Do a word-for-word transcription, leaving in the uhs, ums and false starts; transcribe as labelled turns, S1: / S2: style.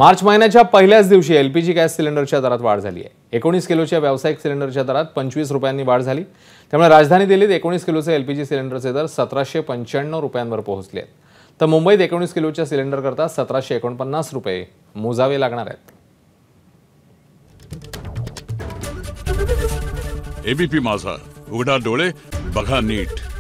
S1: मार्च महिन्याच्या पहिल्याच दिवशी एलपीजी गॅस सिलेंडरच्या दरात वाढ झाली आहे। एकोणीस किलोच्या व्यावसायिक सिलेंडरच्या दरात पंचवीस रुपयांनी वाढ झाली। त्यामुळे राजधानी दिल्लीत एकोणीस किलोचे एलपीजी सिलेंडरचे दर सतराशे पंच्याण्णव रुपयांवर पोहोचले आहेत, तर मुंबईत एकोणीस किलोच्या सिलेंडरकरता सतराशे एकोणपन्नास रुपये मोजावे लागणार आहेत।
S2: एबीपी माझा, उघडा डोळे बघा नीट।